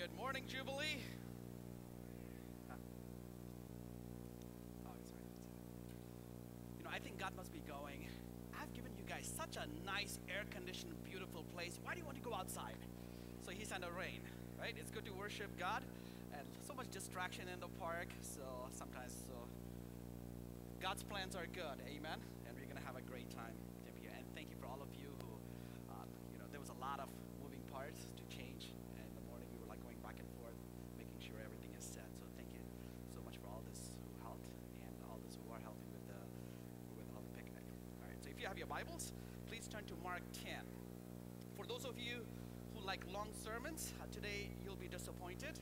Good morning, Jubilee. Sorry. I think God must be going, I've given you guys such a nice, air-conditioned, beautiful place. Why do you want to go outside? So he sent a rain, right? It's good to worship God, and so much distraction in the park. So sometimes, God's plans are good, amen. And we're gonna have a great time here. And thank you for all of you who, there was a lot of moving parts to change. And in the morning, we were like going back and forth, making sure everything is set. So thank you so much for all this who helped and all this who are helping with all the picnic. All right. So if you have your Bibles, please turn to Mark 10. For those of you who like long sermons, today you'll be disappointed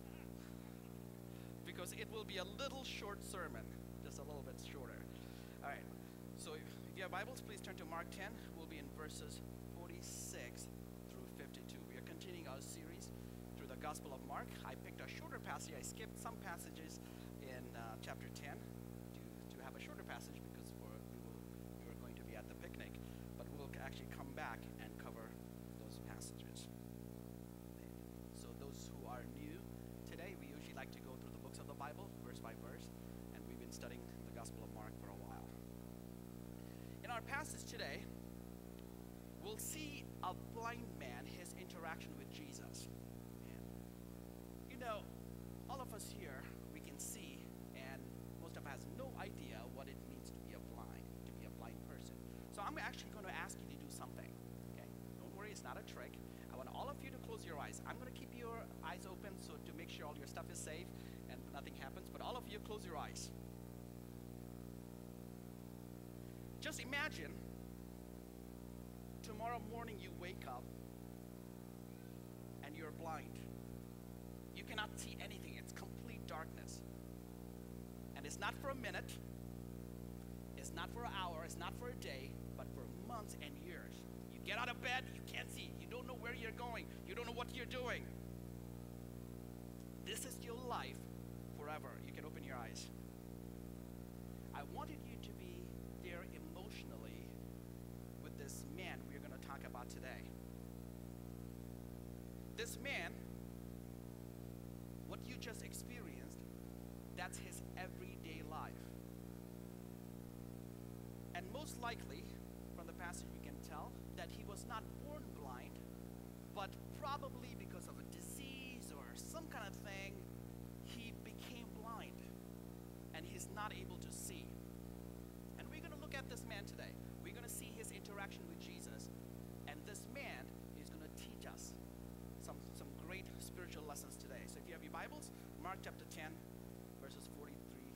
because it will be a little short sermon, just a little bit shorter. All right. So if you have Bibles, please turn to Mark 10. We'll be in verses 46 through 52. We are continuing our series through the Gospel of Mark. I picked a shorter passage. I skipped some passages in chapter 10 to have a shorter passage because we were going to be at the picnic, but we'll actually come back and cover those passages. So those who are new today, we usually like to go through the books of the Bible, verse by verse, and we've been studying the Gospel of Mark for a while. In our passage today, we'll see a blind man, his interaction with Jesus. And, all of us here, we can see, and most of us have no idea what it means to be a blind person. So I'm actually going to ask you to do something, okay? Don't worry, it's not a trick. I want all of you to close your eyes. I'm going to keep your eyes open so to make sure all your stuff is safe and nothing happens, but all of you close your eyes. Just imagine tomorrow morning you wake up and you're blind. You cannot see anything. It's complete darkness. And it's not for a minute. It's not for an hour. It's not for a day, but for months and years. You get out of bed, you can't see. You don't know where you're going. You don't know what you're doing. This is your life forever. You can open your eyes. I wanted you to be there emotionally with this man we're going to talk about today. This man, what you just experienced, that's his everyday life. And most likely, from the passage we can tell, that he was not born blind, but probably because of a disease or some kind of thing, he became blind, and he's not able to see. And we're going to look at this man today. We're going to see his interaction with Jesus, and this man is going to teach us some great spiritual lessons today. So if you have your Bibles, Mark chapter 10, verses 43,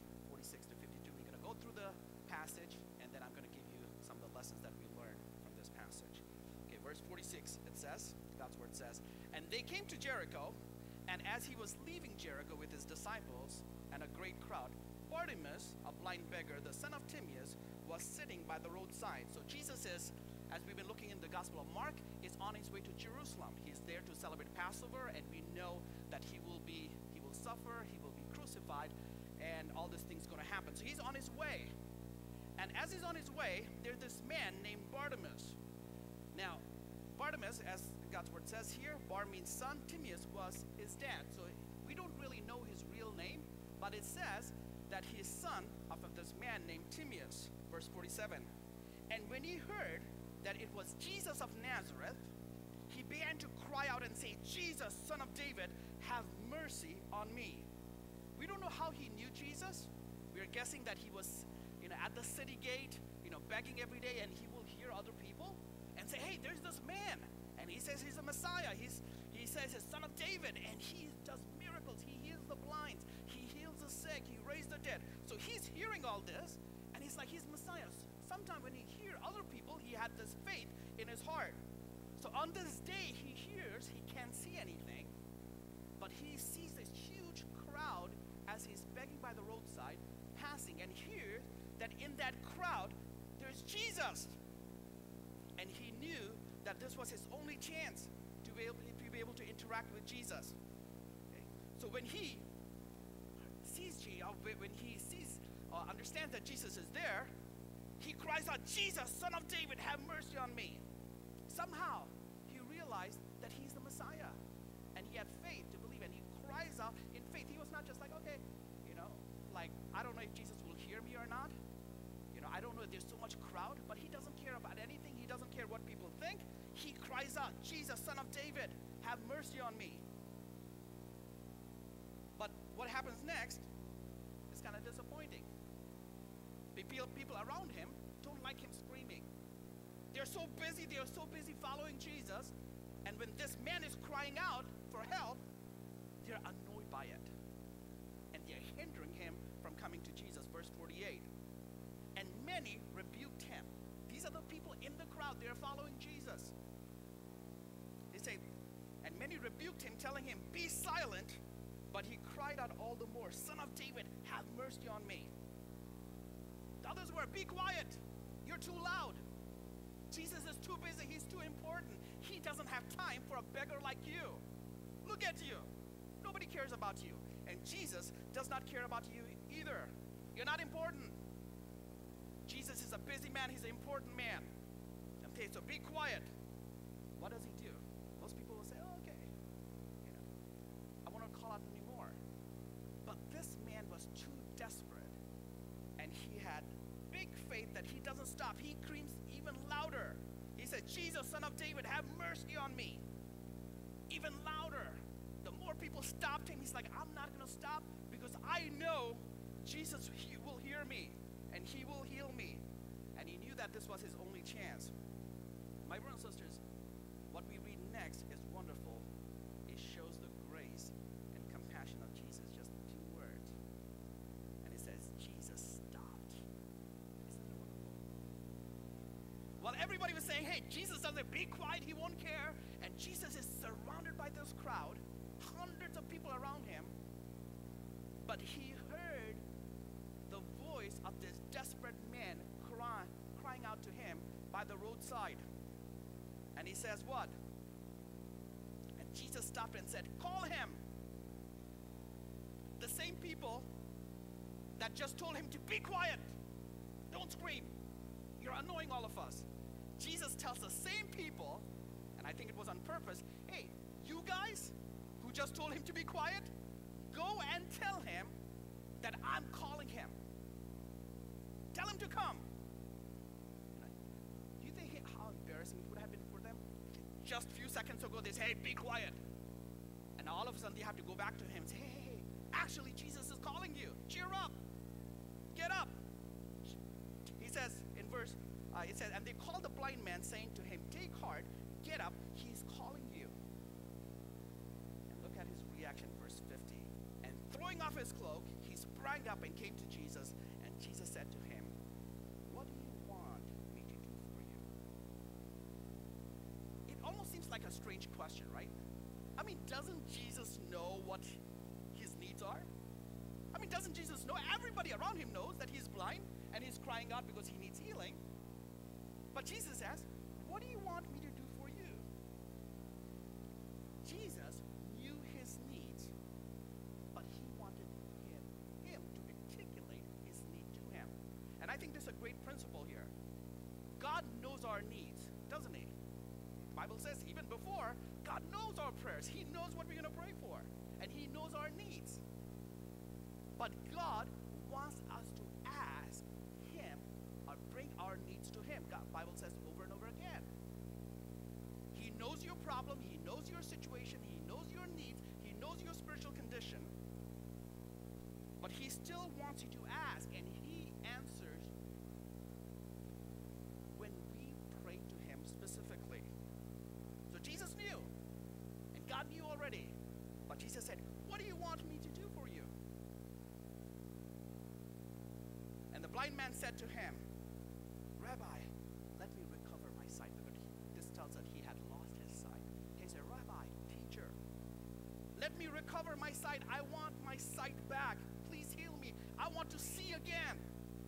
46 to 52. We're going to go through the passage, and then I'm going to give you some of the lessons that we learned from this passage. Okay, verse 46, it says, God's word says, "And they came to Jericho, and as he was leaving Jericho with his disciples and a great crowd, Bartimaeus, a blind beggar, the son of Timaeus, was sitting by the roadside." So Jesus is, as we've been looking in the Gospel of Mark, is on his way to Jerusalem. He's there to celebrate Passover, and we know that he will suffer, he will be crucified, and all these things going to happen. So he's on his way. And as he's on his way, there's this man named Bartimaeus. Now, Bartimaeus, as God's word says here, Bar means son, Timaeus was his dad. So we don't really know his real name, but it says that he's son of this man named Timaeus. Verse 47. "And when he heard that it was Jesus of Nazareth, he began to cry out and say, 'Jesus, son of David, have mercy on me.'" We don't know how he knew Jesus. We're guessing that he was, at the city gate, begging every day, and he will hear other people and say, "Hey, there's this man," and he says he's a Messiah. He says he's son of David, and he does miracles. He heals the blind. He heals the sick. He raised the dead. So he's hearing all this, and he's like, he's Messiah. Sometimes when he hears other people, he had this faith in his heart. So on this day, he hears, he can't see anything, but he sees this huge crowd as he's begging by the roadside, passing, and hears that in that crowd, there's Jesus. And he knew that this was his only chance to be able to interact with Jesus. Okay? So when he understands that Jesus is there, he cries out, "Jesus, son of David, have mercy on me." Somehow, he realized that he's the Messiah, and he had faith to believe I don't know, there's so much crowd, but he doesn't care about anything. He doesn't care what people think. He cries out, Jesus, Son of David, have mercy on me. But what happens next is kind of disappointing. People around him don't like him screaming. They're so busy following Jesus, and when this man is crying out for help, they're annoyed by it. And they're hindering him from coming to Jesus. Verse 48. And many rebuked him. These are the people in the crowd. They're following Jesus. They say, and many rebuked him, telling him, be silent. But he cried out all the more, Son of David, have mercy on me. The others were, be quiet. You're too loud. Jesus is too busy. He's too important. He doesn't have time for a beggar like you. Look at you. Nobody cares about you. And Jesus does not care about you either. You're not important. Jesus is a busy man. He's an important man. Okay, so be quiet. What does he do? Most people will say, oh, okay. I won't call out anymore. But this man was too desperate. And he had big faith that he doesn't stop. He screams even louder. He said, Jesus, Son of David, have mercy on me. Even louder. The more people stopped him, he's like, I'm not going to stop because I know Jesus, he will hear me and he will heal me. And he knew that this was his only chance. My brothers and sisters, what we read next is wonderful. It shows the grace and compassion of Jesus. Just 2 words. And it says, Jesus stopped. Isn't that wonderful? While everybody was saying, hey, Jesus doesn't, be quiet, he won't care. And Jesus is surrounded by this crowd, hundreds of people around him. But he heard the voice of this desperate man crying out to him by the roadside. And he says what? And Jesus stopped and said, call him. The same people that just told him to be quiet, don't scream, you're annoying all of us. Jesus tells the same people, and I think it was on purpose, hey, you guys who just told him to be quiet, go and tell him that I'm calling him. Tell him to come. Do you think how embarrassing it would have been for them? Just a few seconds ago they say, hey, be quiet. And all of a sudden they have to go back to him and say, hey, actually Jesus is calling you. Cheer up. Get up. He says in verse, it says, and they called the blind man, saying to him, take heart, get up, he's calling you. And look at his reaction, verse 50. And throwing off his cloak, he sprang up and came to Jesus. And Jesus said to him, what do you want me to do for you? It almost seems like a strange question, right? I mean, doesn't Jesus know what his needs are? I mean, doesn't Jesus know? Everybody around him knows that he's blind and he's crying out because he needs healing. But Jesus asks, what do you want me to do for you? Jesus knew his needs, but he wanted him to articulate his need to him. And I think this is a great principle here. God knows our needs, doesn't he? The Bible says even before, God knows our prayers. He knows what we're going to pray for. And he knows our needs. But God wants us to ask him or bring our needs to him. God, Bible says over and over again. He knows your problem. He knows your situation. He knows your needs. He knows your spiritual condition. But he still wants you to ask, and he answers when we pray to him specifically. So Jesus knew, and God knew already. But Jesus said, what do you want me to do for you? And the blind man said to him, Rabbi, let me recover my sight. Because this tells that he had lost his sight. He said, Rabbi, teacher, let me recover my sight. I want my sight back. Please heal me. I want to see again.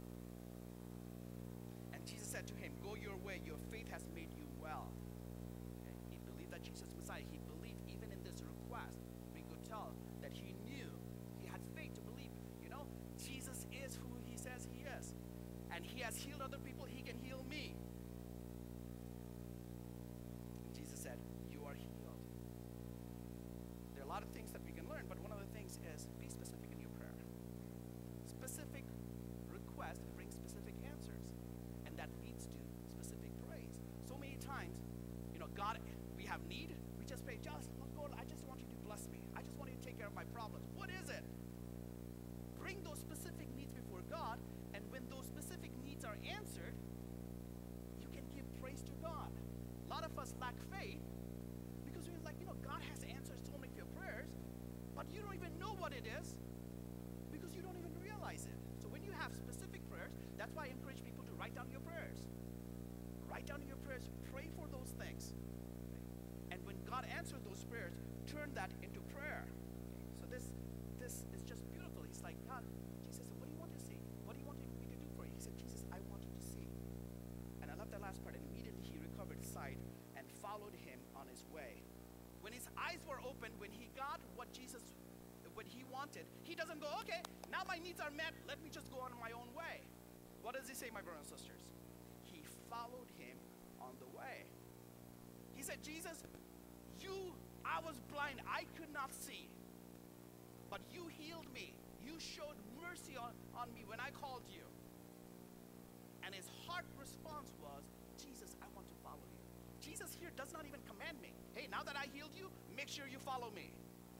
And Jesus said to him, go your way. Your faith has made you well. Okay? He believed that Jesus was Messiah. He believed even in this request. We could tell that he knew. He had faith to believe. You know, Jesus is who he says he is. And he has healed other people. He can heal me. And Jesus said, you are healed. There are a lot of things that we can learn, but one of the things is be specific in your prayer. Specific requests bring specific answers. times, God, we have need. We just pray, Lord, I just want you to bless me. I just want you to take care of my problems. What is it? Bring those specific needs before God, and when those specific needs are answered, you can give praise to God. A lot of us lack faith because we're like, God has answered so many of your prayers, but you don't even know what it is because you don't even realize it. So when you have specific prayers, that's why I encourage people to write down your prayers. Write down your prayers, pray for those things. And when God answers those prayers, turn that into prayer. So this is just beautiful. He's like, God, Jesus said, what do you want to see? What do you want me to do for you? He said, Jesus, I want you to see. And I love that last part. And immediately he recovered sight and followed him on his way. When his eyes were open, when he got what he wanted, he doesn't go, okay, now my needs are met, let me just go on my own way. What does he say, my brothers and sisters? He followed him on the way. He said, Jesus, I was blind, I could not see, but you healed me. You showed mercy on me when I called you. And his heart response was, Jesus, I want to follow you. Jesus here does not even command me. Hey, now that I healed you, make sure you follow me.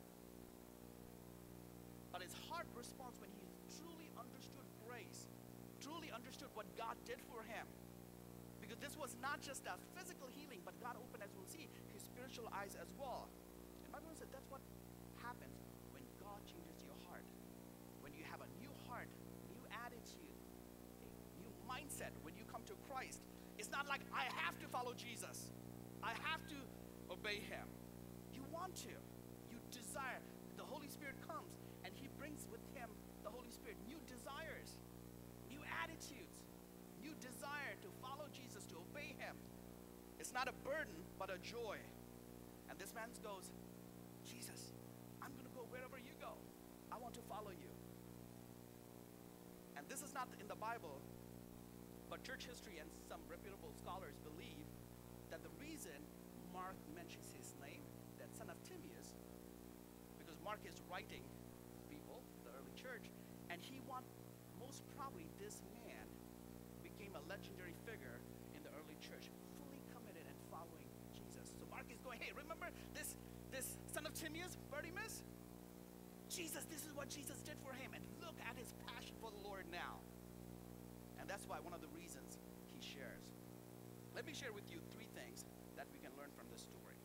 But his heart response when he truly understood grace, truly understood what God did for him. Because this was not just a physical healing, but God opened, as we'll see, his spiritual eyes as well. And my brother said that's what happens when God changes your heart. When you have a new heart, new attitude, a new mindset when you come to Christ. It's not like I have to follow Jesus. I have to obey him. You want to. You desire. The Holy Spirit comes and he brings with him, the Holy Spirit, new desires, new attitudes, new desire to follow Jesus, to obey him. It's not a burden, but a joy. And this man goes, Jesus, I'm going to go wherever you go. I want to follow you. And this is not in the Bible, but church history and some reputable scholars believe that the reason Mark mentions his name, that son of Timaeus, because Mark is writing people, the early church, and most probably this man became a legendary figure in the early church, fully committed and following Jesus. So Mark is going, hey, remember this son of Timaeus, Bartimaeus? Jesus, this is what Jesus did for him, and look at his passion for the Lord now. And that's why one of the reasons he shares. Let me share with you 3 things that we can learn from this story.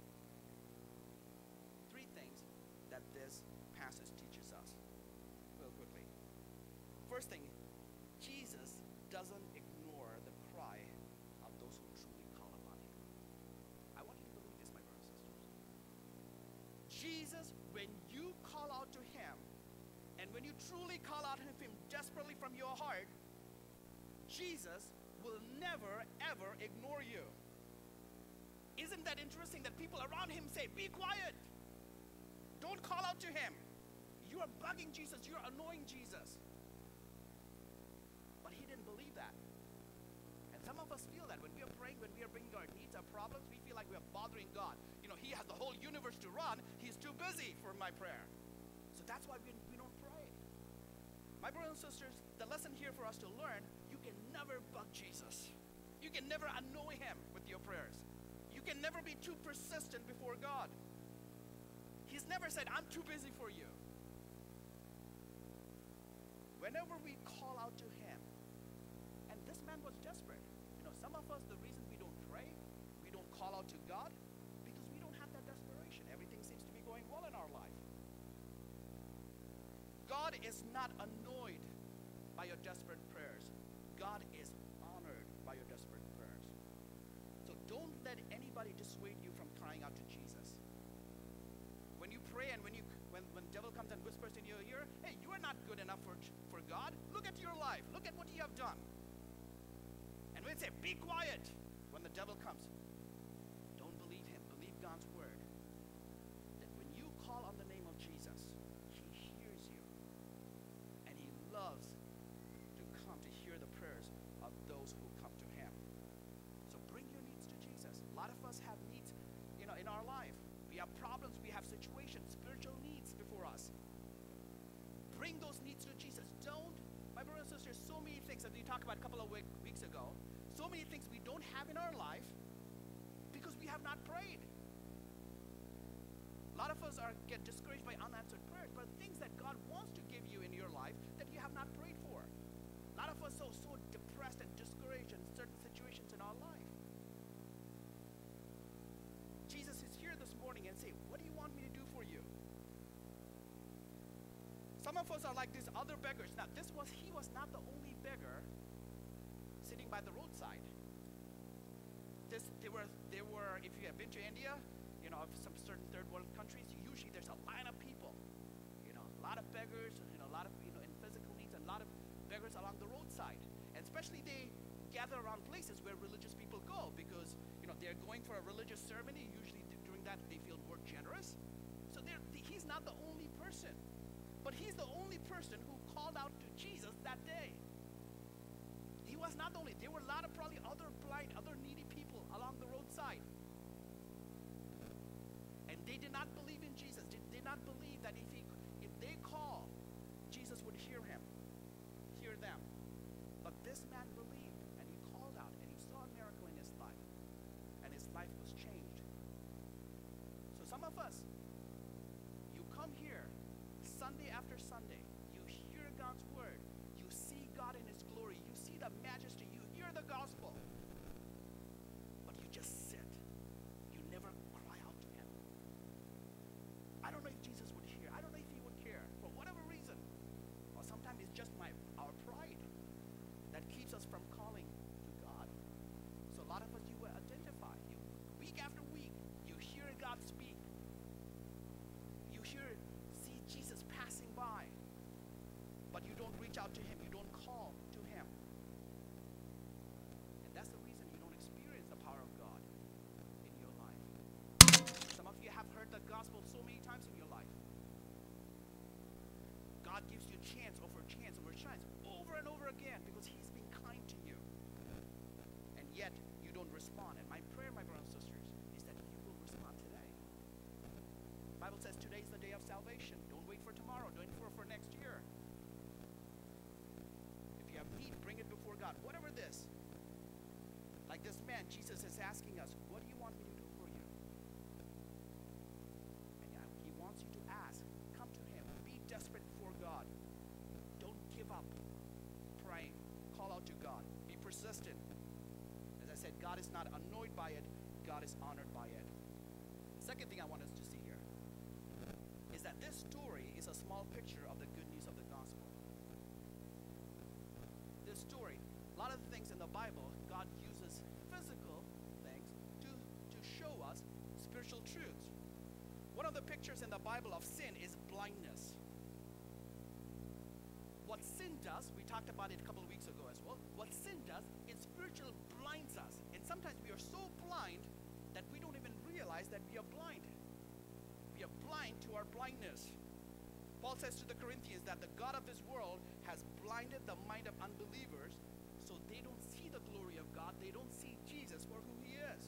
3 things that this passage teaches us, real quickly. First thing, Jesus doesn't ignore the cry of those who truly call upon him. I want you to believe this, my brothers and sisters. Jesus, when you call out to him, and when you truly call out to him desperately from your heart, Jesus will never, ever ignore you. Isn't that interesting that people around him say, be quiet. Don't call out to him. You are bugging Jesus. You're annoying Jesus. But he didn't believe that. And some of us feel that when we are praying, when we are bringing our needs, our problems, we feel like we are bothering God. He has the whole universe to run. He's too busy for my prayer. So that's why we don't pray. My brothers and sisters, the lesson here for us to learn, you can never bug Jesus. You can never annoy him with your prayers. You can never be too persistent before God. He's never said, I'm too busy for you. Whenever we call out to him, and this man was desperate. Some of us, the reason we don't pray, we don't call out to God, because we don't have that desperation. Everything seems to be going well in our life. God is not annoyed by your desperate prayers. God is honored by your desperate prayers. So don't let anybody dissuade you from crying out to Jesus. When you pray and when devil comes and whispers in your ear, hey, you are not good enough for God. Look at your life. Look at what you have done. And when they say, be quiet, when the devil comes, don't believe him. Believe God's word. That when you call on the name of Jesus, he hears you. And he loves to come to hear the prayers of those who come to him. So bring your needs to Jesus. A lot of us have needs, in our life. We have problems, we have situations, spiritual needs before us. Bring those needs to Jesus. My brothers and sisters, so many things, as we talked about a couple of weeks ago, so many things we don't have in our life, you have not prayed. A lot of us get discouraged by unanswered prayers, but things that God wants to give you in your life that you have not prayed for. A lot of us are so depressed and discouraged in certain situations in our life. Jesus is here this morning and say, what do you want me to do for you? Some of us are like these other beggars. Now, he was not the only beggar sitting by the roadside. There were, if you have been to India, you know, some certain third world countries, usually there's a line of people, you know, a lot of beggars, you know, a lot of, you know, in physical needs, and a lot of beggars along the roadside. And especially they gather around places where religious people go because, you know, they're going for a religious ceremony. Usually during that they feel more generous. So he's not the only person, but he's the only person who called out to Jesus that day. He was not the only. There were a lot of probably other blind, other needy people along the roadside. And they did not believe in Jesus. They did not believe that if they call, Jesus would hear them. But this man believed, and he called out, and he saw a miracle in his life. And his life was changed. So some of us, you come here Sunday after Sunday, you hear God's word, you see God in his glory, you see the majesty, you hear the gospel, but you just sit. You never cry out to him. I don't know if Jesus would hear. I don't know if he would care for whatever reason. Or sometimes it's just our pride that keeps us from calling to God. So a lot of us, you will identify. Week after week, you hear God speak. You see Jesus passing by, but you don't reach out to him. You don't call to him. And that's the reason you don't experience the power of God in your life. Some of you have heard the gospel so many times in your life. God gives you chance over chance over chance, over and over again, because he's been kind to you. And yet, you don't respond. And my prayer, my brothers and sisters, is that you will respond today. The Bible says today is the day of salvation. Don't wait for tomorrow. Don't wait for next year. If you have need, bring it before God. Whatever this. Like this man, Jesus is asking us, what do you want me to do for you? And he wants you to ask. Come to him. Be desperate before God. Don't give up praying. Call out to God. Be persistent. As I said, God is not annoyed by it. God is honored by it. Second thing I want us to see here is that this story is a small picture of the good news of the gospel. This story, a lot of the things in the Bible, God uses physical things to show us spiritual truths. One of the pictures in the Bible of sin is blindness. What sin does, we talked about it a couple of weeks ago as well, what sin does, it spiritually blinds us. And sometimes we are so blind that we don't even realize that we are blind. We are blind to our blindness. Paul says to the Corinthians that the God of this world has blinded the mind of unbelievers so they don't see the glory of God. They don't see Jesus for who he is.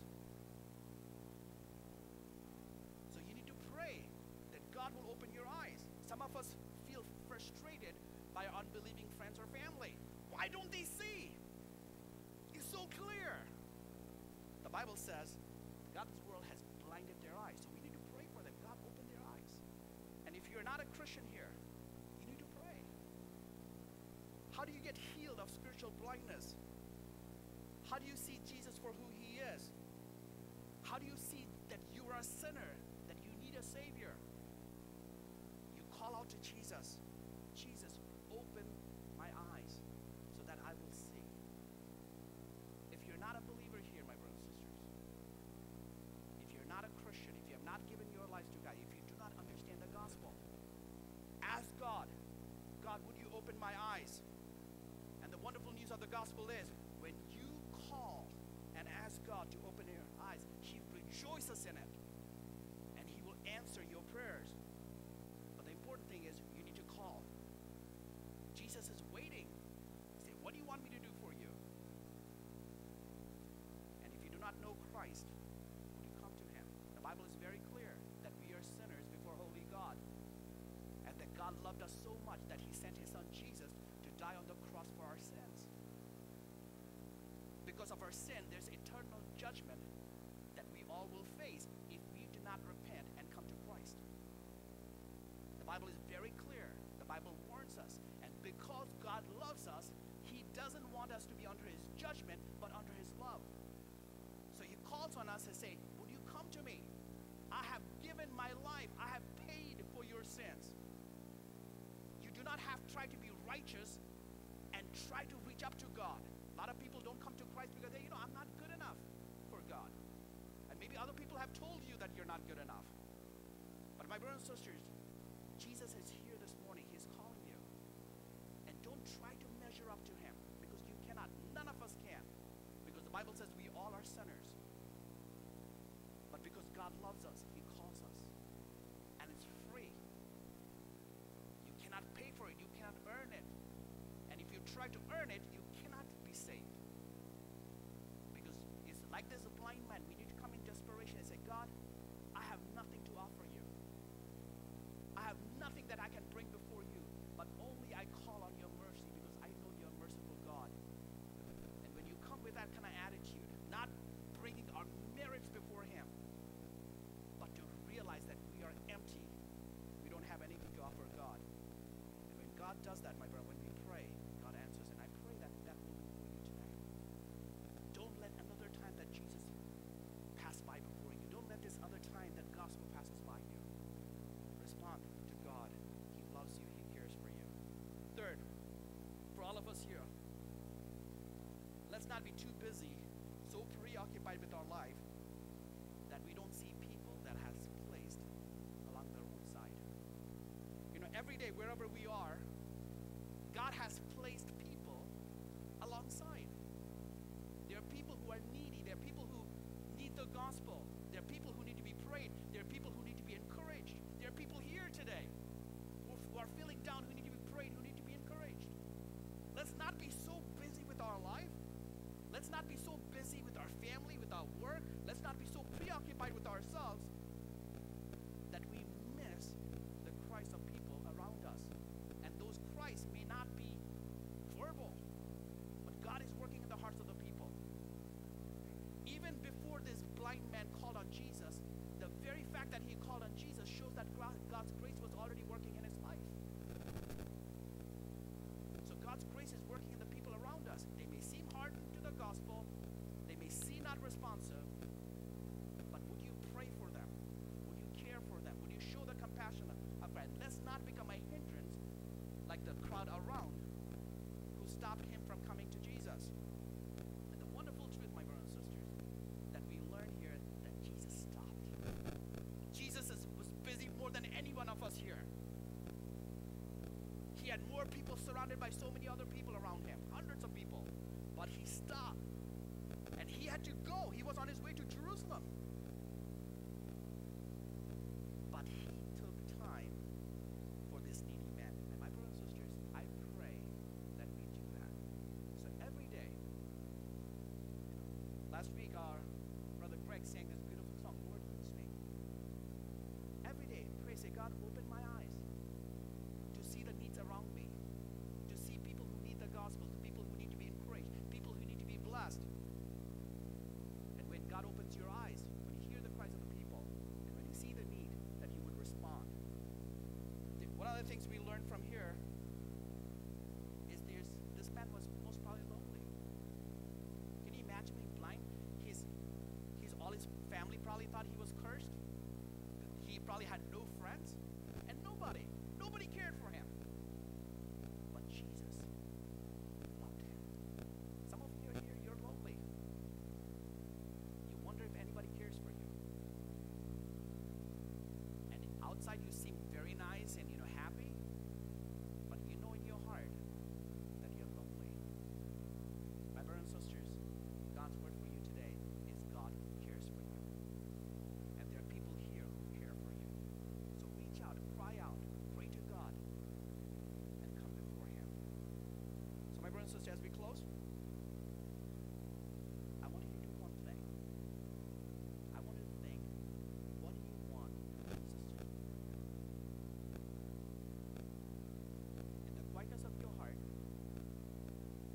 So you need to pray that God will open your eyes. Some of us feel frustrated by our unbelieving friends or family. Why don't they see? It's so clear. The Bible says God's world has blinded their eyes. So we need to pray for them. God, open their eyes. And if you're not a Christian here, you need to pray. How do you get healed of spiritual blindness? How do you see Jesus for who he is? How do you see that you are a sinner, that you need a Savior? You call out to Jesus. Jesus, open my eyes so that I will see. If you're not a believer here, my brothers and sisters, if you're not a Christian, if you have not given your life to God, if you do not understand the gospel, ask God, God, would you open my eyes? And the wonderful news of the gospel is, when you call and ask God to open your eyes, he rejoices in it. And he will answer your prayers. But the important thing is, you need to call. Jesus is waiting. He said, what do you want me to do for you? And if you do not know Christ, would you come to him? The Bible is very clear that we are sinners before holy God. And that God loved us so much that he sent his son Jesus to die on the cross for our sins. Because of our sin, there's eternal judgment that we all will face if we do not repent and come to Christ. The Bible is very clear. The Bible warns us. And because God loves us, he doesn't want us to be under his judgment, but under his love. So he calls on us and say, will you come to me? I have given my life. I have paid for your sins. You do not have to try to be righteous and try to reach up to God. A lot of people don't come to Christ because they, I'm not good enough for God. And maybe other people have told you that you're not good enough. But my brothers and sisters, Jesus is here this morning. He's calling you. And don't try to measure up to him, because you cannot. None of us can. Because the Bible says we all are sinners. But because God loves us, he calls us. And it's free. You cannot pay for it. You cannot earn it. And if you try to earn it, you cannot be saved. Because it's like this a blind man. We need to come in desperation and say, God, I have nothing to offer you. I have nothing that I can bring before you, but only I call on your mercy, because I know you're a merciful God. And when you come with that kind of attitude, not bringing our merits before him, but to realize that we are empty, we don't have anything to offer God. And when God does that, my brother, when we pray, God answers. And I pray that that will be for you today. Don't let another time that Jesus passed by before you. Don't let this other time that gospel passes by you. Respond to God. He loves you. He cares for you. Third, for all of us here, let's not be too busy, so preoccupied with our life, that we don't see people that has placed along the roadside. Every day, wherever we are, God has placed people alongside. There are people who are needy. There are people who need the gospel. There are people who need to be prayed. There are people who need to be encouraged. There are people here today who are feeling down, who need to be prayed, who need to be encouraged. Let's not be so busy with our life. Let's not be so busy with our family, with our work. Let's not be so preoccupied with ourselves that we miss the Christ of people around us. And those Christ may not be verbal, but God is working in the hearts of the people. Even before this blind man called on Jesus, the very fact that he called on Jesus shows that God's grace was already working in his life. So God's grace is working in the people around us. They may seem hardened to the gospel. They may seem not responsive. But would you pray for them? Would you care for them? Would you show the compassion of God? Let's not become a hindrance like the crowd around who stopped him from coming to Jesus. And the wonderful truth, my brothers and sisters, that we learn here, that Jesus stopped. Jesus was busy more than any one of us here. He had more people surrounded by so many other people around him, hundreds of people. But he stopped. And he had to go. He was on his way to Jerusalem. But he took time for this needy man. And my brothers and sisters, I pray that we do that. So every day, last week our brother Greg sang this beautiful song, Lord Use Me. Every day, pray, say, God, open my eyes to see the needs around me, to see people who need the gospel, to people who need to be encouraged, people who need to be blessed. And when God opens your eyes, when you hear the cries of the people, and when you see the need, that you would respond. One of the things we learned from here is this man was most probably lonely. Can you imagine being blind? All his family probably thought he was cursed. He probably had no friends and nobody cared for him. But Jesus loved him. Some of you are here, you're lonely. You wonder if anybody cares for you. And outside you seem very nice and happy, but you know in your heart that you're lonely. My brothers and sisters, God's word for you today is God cares for you. And there are people here who care for you. So reach out, cry out, pray to God, and come before him. So my brothers and sisters, as we close, I want you to do one thing. I want you to think, what do you want your sisters to do for you? In the quietness of your heart,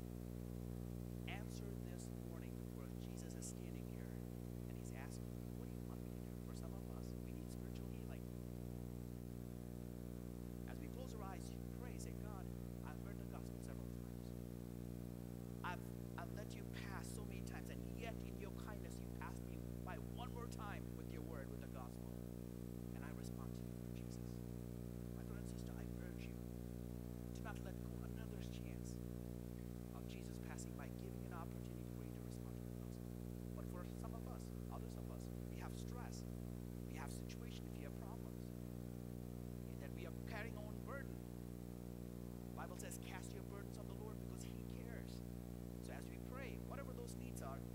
answer this morning before Jesus is standing here and he's asking you, what do I've let you pass so many times, and yet in your kindness you passed me by one more time with your word, with the gospel. And I respond to you, Lord Jesus. My brother and sister, I urge you to not let go another chance of Jesus passing by, giving an opportunity for you to respond to the gospel. But for some of us, others of us, we have stress, we have situations, we have problems, and that we are carrying our own burden. The Bible says, cast your burdens on the Lord because He cares. So as we pray, whatever those needs are,